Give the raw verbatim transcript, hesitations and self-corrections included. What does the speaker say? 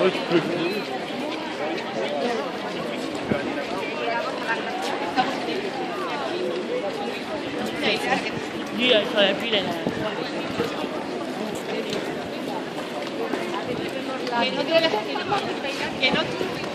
tu peux venir. Lui, il travaille plus, il est là. Que no tiene que no